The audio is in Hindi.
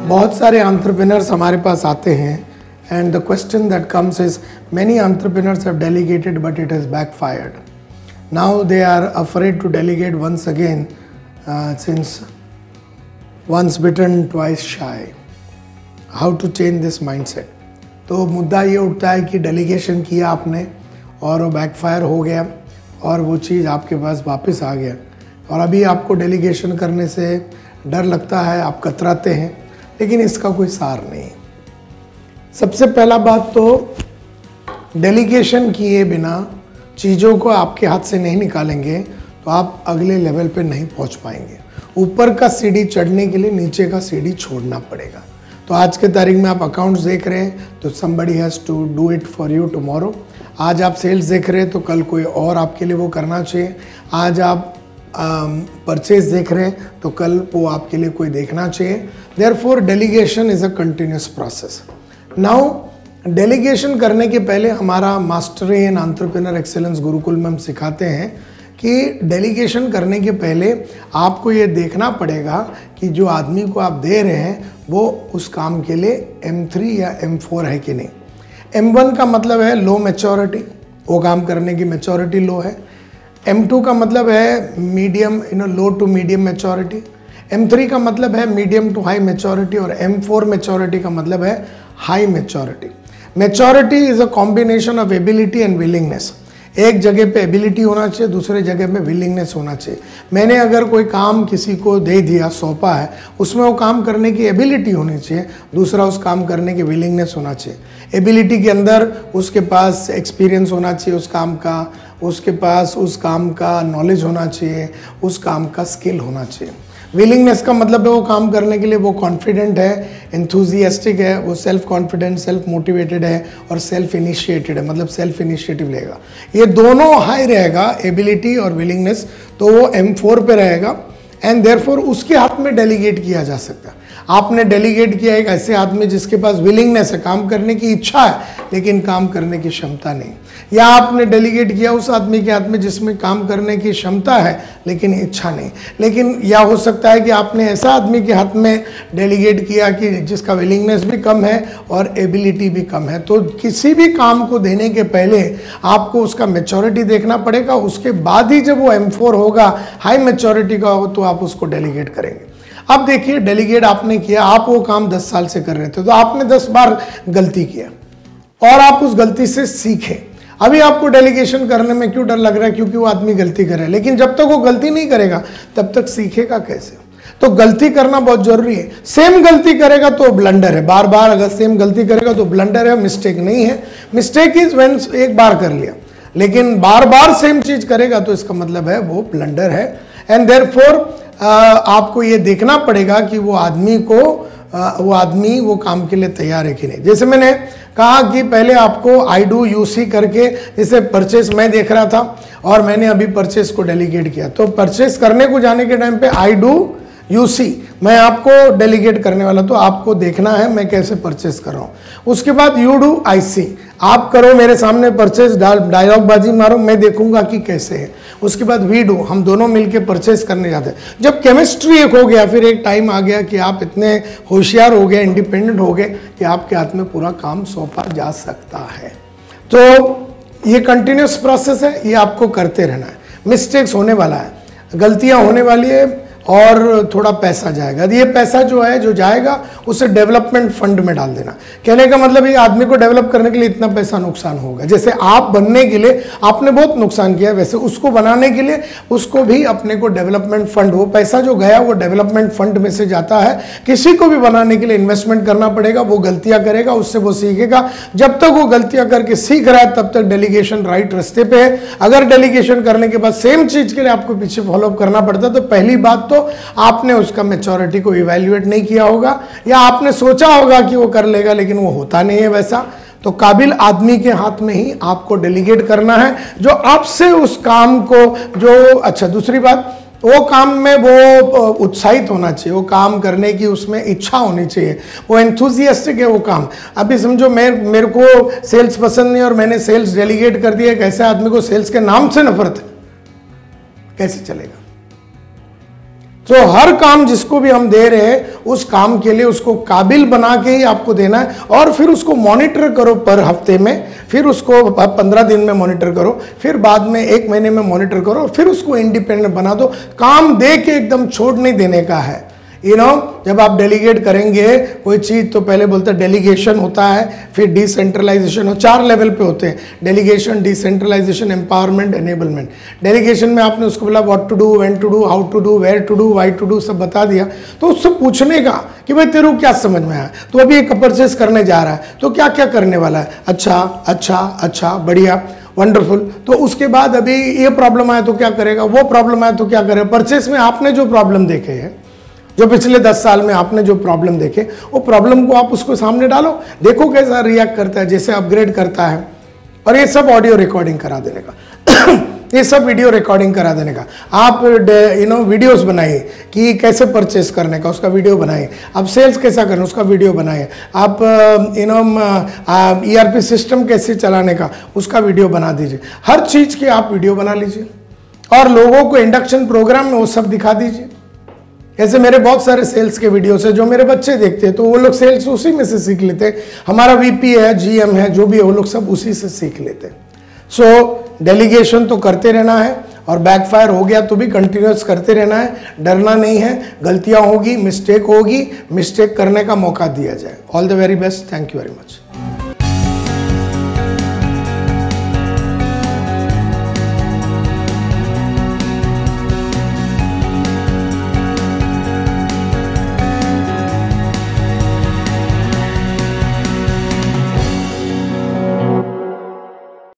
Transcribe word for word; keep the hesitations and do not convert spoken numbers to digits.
बहुत सारे एंटरप्रेन्योर्स हमारे पास आते हैं and the question that comes is many entrepreneurs have delegated but it has backfired. Now they are afraid to delegate once again since once bitten twice shy. How to change this mindset? तो मुद्दा ये उठता है कि डेलीगेशन किया आपने और वो बैकफायर हो गया और वो चीज़ आपके पास वापस आ गया और अभी आपको डेलीगेशन करने से डर लगता है, आप कतराते हैं, लेकिन इसका कोई सार नहीं. सबसे पहला बात तो डेलीगेशन किए बिना चीज़ों को आपके हाथ से नहीं निकालेंगे तो आप अगले लेवल पे नहीं पहुंच पाएंगे. ऊपर का सीढ़ी चढ़ने के लिए नीचे का सीढ़ी छोड़ना पड़ेगा. तो आज के तारीख में आप अकाउंट्स देख रहे हैं तो somebody has to do it for you tomorrow. आज आप सेल्स देख रहे हैं तो कल कोई और आपके लिए वो करना चाहिए. आज आप परचेज um, देख रहे हैं तो कल वो आपके लिए कोई देखना चाहिए. Therefore delegation is a continuous process. Now delegation करने के पहले हमारा mastery in entrepreneur excellence Gurukul में हम सिखाते हैं कि डेलीगेशन करने के पहले आपको ये देखना पड़ेगा कि जो आदमी को आप दे रहे हैं वो उस काम के लिए एम थ्री या एम फोर है कि नहीं. एम वन का मतलब है लो मैच्योरिटी, वो काम करने की मैच्योरिटी लो है. एम टू का मतलब है medium you know low to medium maturity. M three का मतलब है मीडियम टू हाई मैच्योरिटी और एम फोर मैच्योरिटी का मतलब है high maturity. Maturity is a combination of ability and willingness. एक जगह पे एबिलिटी होना चाहिए, दूसरे जगह में विलिंगनेस होना चाहिए. मैंने अगर कोई काम किसी को दे दिया, सौंपा है, उसमें वो काम करने की एबिलिटी होनी चाहिए, दूसरा उस काम करने की विलिंगनेस होना चाहिए. एबिलिटी के अंदर उसके पास एक्सपीरियंस होना चाहिए उस काम का, उसके पास उस काम का नॉलेज होना चाहिए, उस काम का स्किल होना चाहिए. विलिंगनेस का मतलब है वो काम करने के लिए वो कॉन्फिडेंट है, एंथुजियास्टिक है, वो सेल्फ कॉन्फिडेंट, सेल्फ मोटिवेटेड है और सेल्फ इनिशिएटेड है, मतलब सेल्फ इनिशिएटिव लेगा. ये दोनों हाई रहेगा, एबिलिटी और विलिंगनेस, तो वो एम फोर पे रहेगा एंड देयरफॉर उसके हाथ में डेलीगेट किया जा सकता है. आपने डेलीगेट किया एक ऐसे आदमी जिसके पास विलिंगनेस है, काम करने की इच्छा है लेकिन काम करने की क्षमता नहीं, या आपने डेलीगेट किया उस आदमी के हाथ में जिसमें काम करने की क्षमता है लेकिन इच्छा नहीं. लेकिन या हो सकता है कि आपने ऐसा आदमी के हाथ में डेलीगेट किया कि जिसका विलिंगनेस भी कम है और एबिलिटी भी कम है. तो किसी भी काम को देने के पहले आपको उसका मैच्योरिटी देखना पड़ेगा, उसके बाद ही जब वो एम फोर होगा, हाई मैच्योरिटी का हो, तो आप उसको डेलीगेट करेंगे. अब देखिए, डेलीगेट आपने किया, आप वो काम दस साल से कर रहे थे तो आपने दस बार गलती किया और आप उस गलती से सीखे. अभी आपको डेलीगेशन करने में क्यों डर लग रहा है? क्योंकि वो आदमी गलती करे. लेकिन जब तक वो गलती नहीं करेगा तब तक सीखेगा कैसे? तो गलती करना बहुत जरूरी है. सेम गलती करेगा तो ब्लंडर है, बार बार अगर सेम गलती करेगा तो ब्लंडर है, मिस्टेक नहीं है. मिस्टेक इज व्हेन एक बार कर लिया, लेकिन बार बार सेम चीज करेगा तो इसका मतलब है वो ब्लंडर है. एंड देयरफॉर आपको ये देखना पड़ेगा कि वो आदमी को वो आदमी वो काम के लिए तैयार है कि नहीं. जैसे मैंने कहा कि पहले आपको आई डू यू सी करके, जैसे परचेस मैं देख रहा था और मैंने अभी परचेस को डेलीगेट किया, तो परचेस करने को जाने के टाइम पे आई डू यू सी मैं आपको डेलीगेट करने वाला, तो आपको देखना है मैं कैसे परचेस कर रहा हूँ. उसके बाद यू डू आई सी, आप करो मेरे सामने परचेस, डायलॉग बाजी मारो, मैं देखूंगा कि कैसे है. उसके बाद वी डू, हम दोनों मिलके परचेस करने जाते हैं. जब केमिस्ट्री एक हो गया, फिर एक टाइम आ गया कि आप इतने होशियार हो गए, इंडिपेंडेंट हो गए कि आपके हाथ में पूरा काम सौंपा जा सकता है. तो ये कंटिन्यूस प्रोसेस है, ये आपको करते रहना है. मिस्टेक्स होने वाला है, गलतियां होने वाली है और थोड़ा पैसा जाएगा. ये पैसा जो है जो जाएगा उसे डेवलपमेंट फंड में डाल देना. कहने का मतलब ये आदमी को डेवलप करने के लिए इतना पैसा नुकसान होगा. जैसे आप बनने के लिए आपने बहुत नुकसान किया, वैसे उसको बनाने के लिए उसको भी अपने को डेवलपमेंट फंड, वो पैसा जो गया वो डेवलपमेंट फंड में से जाता है. किसी को भी बनाने के लिए इन्वेस्टमेंट करना पड़ेगा, वो गलतियां करेगा, उससे वो सीखेगा. जब तक वो गलतियां करके सीख रहा है तब तक डेलीगेशन राइट रास्ते पे है. अगर डेलीगेशन करने के बाद सेम चीज के लिए आपको पीछे फॉलोअप करना पड़ता है तो पहली बात तो आपने उसका मैच्योरिटी को इवैल्यूएट नहीं किया होगा, या आपने सोचा होगा कि वो कर लेगा लेकिन वो होता नहीं है वैसा. तो काबिल आदमी के हाथ में ही आपको डेलीगेट करना है जो आपसे उस काम को जो अच्छा. दूसरी बात, वो काम में वो उत्साहित होना चाहिए, वो काम करने की उसमें इच्छा होनी चाहिए, वो एंथुजियास्टिक है वो काम. अभी समझो मैं मेरे को सेल्स पसंद नहीं और मैंने सेल्स डेलीगेट कर दिया, कैसे आदमी को सेल्स के नाम से नफरत है, कैसे चलेगा? तो हर काम जिसको भी हम दे रहे हैं उस काम के लिए उसको काबिल बना के ही आपको देना है, और फिर उसको मॉनिटर करो पर हफ्ते में, फिर उसको पंद्रह दिन में मॉनिटर करो, फिर बाद में एक महीने में मॉनिटर करो, फिर उसको इंडिपेंडेंट बना दो। काम दे के एकदम छोड़ नहीं देने का है। यू नो जब आप डेलीगेट करेंगे कोई चीज़ तो पहले बोलते हैं डेलीगेशन होता है, फिर डिसेंट्रलाइजेशन हो, चार लेवल पे होते हैं, delegation, decentralization, empowerment, enablement. Delegation में आपने उसको बोला what to do, when to do, how to do, where to do, why to do, सब बता दिया, तो उससे पूछने का कि भाई तेरे को क्या समझ में आया, तो अभी एक परचेस करने जा रहा है तो क्या क्या करने वाला है, अच्छा अच्छा अच्छा बढ़िया वंडरफुल, तो उसके बाद अभी ये प्रॉब्लम आया तो क्या करेगा, वो प्रॉब्लम आया तो क्या करेगा। परचेस में आपने जो प्रॉब्लम देखे हैं, जो पिछले दस साल में आपने जो प्रॉब्लम देखे, वो प्रॉब्लम को आप उसको सामने डालो, देखो कैसा रिएक्ट करता है, जैसे अपग्रेड करता है। और ये सब ऑडियो रिकॉर्डिंग करा देने का ये सब वीडियो रिकॉर्डिंग करा देने का। आप यू नो वीडियोस बनाइए कि कैसे परचेस करने का, उसका वीडियो बनाइए। आप सेल्स कैसा करना, उसका वीडियो बनाइए। आप यू नो ईआरपी सिस्टम कैसे चलाने का, उसका वीडियो बना दीजिए। हर चीज़ की आप वीडियो बना लीजिए और लोगों को इंडक्शन प्रोग्राम में वो सब दिखा दीजिए। ऐसे मेरे बहुत सारे सेल्स के वीडियोस है जो मेरे बच्चे देखते हैं, तो वो लोग सेल्स उसी में से सीख लेते हैं। हमारा वीपी है, जीएम है, जो भी है, वो लोग सब उसी से सीख लेते हैं। सो डेलीगेशन तो करते रहना है, और बैकफायर हो गया तो भी कंटिन्यूस करते रहना है, डरना नहीं है। गलतियां होगी, मिस्टेक होगी, मिस्टेक करने का मौका दिया जाए। All the very best, thank you very much.